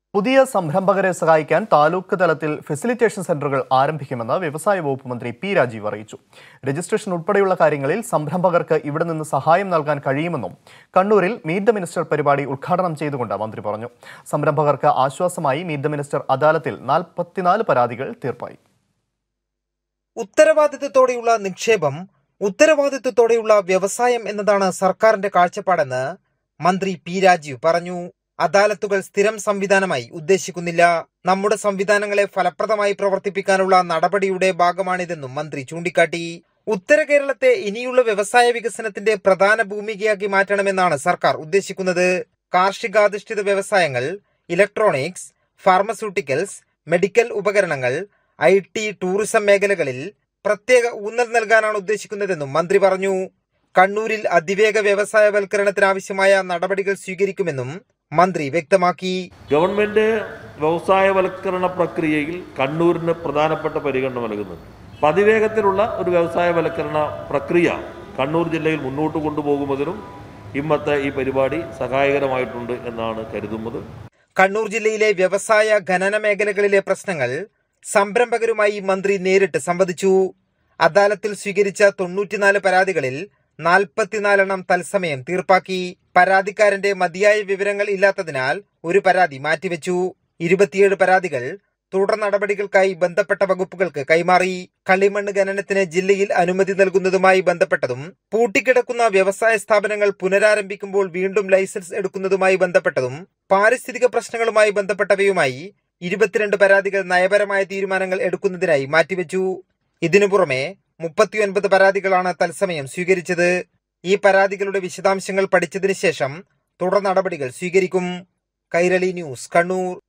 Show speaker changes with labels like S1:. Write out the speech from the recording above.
S1: പുതിയ സംരംഭകരെ സഹായിക്കാൻ താലൂക്ക് തലത്തിൽ ഫെസിലിറ്റേഷൻ സെന്ററുകൾ ആരംഭിക്കുമെന്ന് വ്യവസായ വകുപ്പ് മന്ത്രി പി രാജീവ് അറിയിച്ചു. രജിസ്ട്രേഷൻ ഉൾപ്പെടെയുള്ള കാര്യങ്ങളിൽ സംരംഭകർക്ക് ഇവിടെ നിന്ന് സഹായം നൽകാൻ കഴിയുമെന്നും കണ്ണൂരിൽ മീറ്റ് ദ മിനിസ്റ്റർ പരിപാടി ഉദ്ഘാടനം ചെയ്തുകൊണ്ട് മന്ത്രി പറഞ്ഞു. സംരംഭകർക്ക് ആശ്വാസമായി മീറ്റ് ദ മിനിസ്റ്റർ അദാലത്തിൽ 44 പരാതികൾ തീർപ്പായി.
S2: ഉത്തരവാദിത്തത്തോടെയുള്ള നിക്ഷേപം, ഉത്തരവാദിത്തത്തോടെയുള്ള വ്യവസായം എന്നതാണ് സർക്കാരിന്റെ കാഴ്ചപ്പാടെന്ന് മന്ത്രി പി രാജീവ് പറഞ്ഞു. അദാലത്തുകൾ സ്ഥിരം സംവിധാനമായി ഉദ്ദേശിക്കുന്നില്ല. നമ്മുടെ സംവിധാനങ്ങളെ ഫലപ്രദമായി പ്രവർത്തിപ്പിക്കാനുള്ള നടപടിയുടെ ഭാഗമാണിതെന്നും മന്ത്രി ചൂണ്ടിക്കാട്ടി. ഉത്തര കേരളത്തെ ഇനിയുള്ള വ്യവസായ വികസനത്തിന്റെ പ്രധാന ഭൂമികയാക്കി മാറ്റണമെന്നാണ് സർക്കാർ ഉദ്ദേശിക്കുന്നത്. കാർഷികാധിഷ്ഠിത വ്യവസായങ്ങൾ, ഇലക്ട്രോണിക്സ്, ഫാർമസ്യൂട്ടിക്കൽസ്, മെഡിക്കൽ ഉപകരണങ്ങൾ, IT, ടൂറിസം മേഖലകളിൽ പ്രത്യേക ഊന്നൽ നൽകാനാണ് ഉദ്ദേശിക്കുന്നതെന്നും മന്ത്രി പറഞ്ഞു. കണ്ണൂരിൽ അതിവേഗ വ്യവസായവൽക്കരണത്തിനാവശ്യമായ നടപടികൾ സ്വീകരിക്കുമെന്നും മന്ത്രി വ്യക്തമാക്കി.
S3: ഗവൺമെന്റ് വ്യവസായവൽക്കരണ പ്രക്രിയയിൽ കണ്ണൂരിന് പ്രധാനപ്പെട്ട പരിഗണന നൽകുന്നുണ്ട്. അതിവേഗത്തിലുള്ള ഒരു വ്യവസായവൽക്കരണ പ്രക്രിയ കണ്ണൂർ ജില്ലയിൽ മുന്നോട്ട് കൊണ്ടുപോകുന്നതിനും ഇന്നത്തെ ഈ പരിപാടി സഹായകരമായിട്ടുണ്ട് എന്നാണ് കരുതുന്നത്.
S2: കണ്ണൂർ ജില്ലയിലെ വ്യവസായ ഖനന മേഖലകളിലെ പ്രശ്നങ്ങൾ സംരംഭകരുമായി മന്ത്രി നേരിട്ട് സംവദിച്ചു. അദാലത്തിൽ സ്വീകരിച്ച 94 പരാതികളിൽ 44 എണ്ണം തത്സമയം തീർപ്പാക്കി. പരാതിക്കാരന്റെ മതിയായ വിവരങ്ങൾ ഇല്ലാത്തതിനാൽ ഒരു പരാതി മാറ്റിവെച്ചു. 27 പരാതികൾ തുടർ നടപടികൾക്കായി ബന്ധപ്പെട്ട വകുപ്പുകൾക്ക് കൈമാറി. കളിമണ്ണ് ഖനനത്തിന് ജില്ലയിൽ അനുമതി നൽകുന്നതുമായി ബന്ധപ്പെട്ടതും പൂട്ടിക്കിടക്കുന്ന വ്യവസായ സ്ഥാപനങ്ങൾ പുനരാരംഭിക്കുമ്പോൾ വീണ്ടും ലൈസൻസ് എടുക്കുന്നതുമായി ബന്ധപ്പെട്ടതും പാരിസ്ഥിതിക പ്രശ്നങ്ങളുമായി ബന്ധപ്പെട്ടവയുമായി 22 പരാതികൾ നയപരമായ തീരുമാനങ്ങൾ എടുക്കുന്നതിനായി മാറ്റിവെച്ചു. ഇതിനു പുറമെ 39 പരാതികളാണ് തത്സമയം സ്വീകരിച്ചത്. ഈ പരാതികളുടെ വിശദാംശങ്ങൾ പഠിച്ചതിന് ശേഷം തുടർ നടപടികൾ സ്വീകരിക്കും. കൈരളി ന്യൂസ്, കണ്ണൂർ.